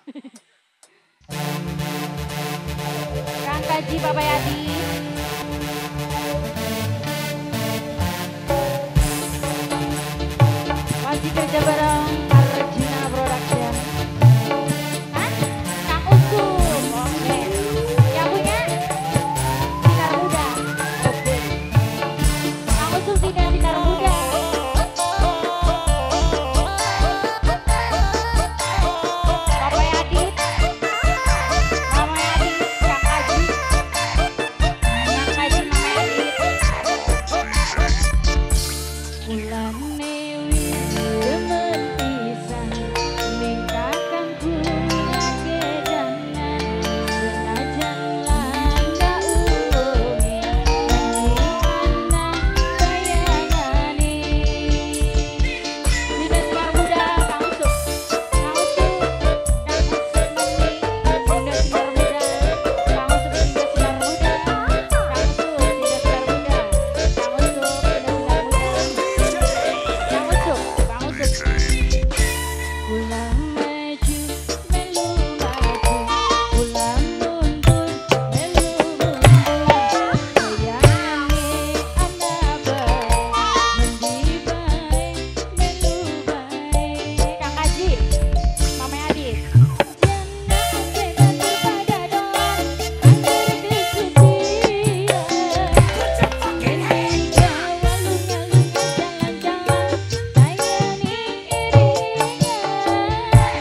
Kang Kaji Papa Yadi. Masih kerja bareng Arjuna Production. Hah? Kang Usum. Oke. Yang punya Sinar Muda. Oke. Kang Usum tidak Sinar Muda. Papa Yadi. Mama Yadi. Kang Kaji. Kang Kaji Mama Yadi. Bulan Mei demen pisan ningkakan kula gedangan senajan landa umi anak bayangane Dina Sinar Muda Kang Usuk Kang Usuk Kang Usuk Dina Sinar Muda Kang Usuk Dina Sinar Muda Kang Usuk Dina Sinar Muda Kang Usuk Dina Sinar Muda Kang Usuk Kang Usuk Kula maju melu maju kula mundur melu mundur sayangane ana bae mendi bae melu bae Kang Kaji Mama Adit Jana ate batu pada doan antar kesudian Ini walung-walung jalan-jalan sayani iringan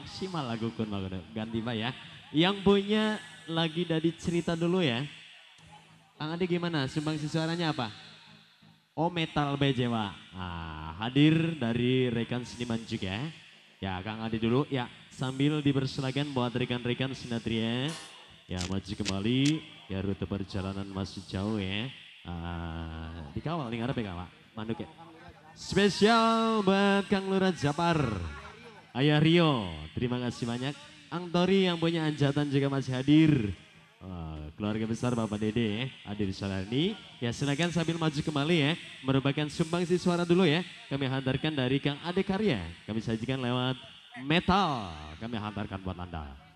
maksimal lagu kun ganti Pak ya. Yang punya lagi dari cerita dulu ya. Kang Ade gimana? Sumbangsi suaranya apa? Oh metal BJ Pak. Hadir dari rekan seniman juga. Ya Kang Ade dulu ya sambil dipersilakan buat rekan-rekan sinatria. Ya maju kembali ya rute perjalanan masih jauh ya. Dikawal nih ngarep ya Pak. Manduk ya. Spesial buat Kang Lurah Japar. Ayah Rio, terima kasih banyak. Ang Tori yang punya anjatan juga masih hadir. Keluarga besar Bapak Dede hadir di sana ini. Ya silakan sambil maju kembali ya. Merupakan sumbangsi suara dulu ya. Kami hantarkan dari Kang Ade Karya. Kami sajikan lewat metal. Kami hantarkan buat Anda.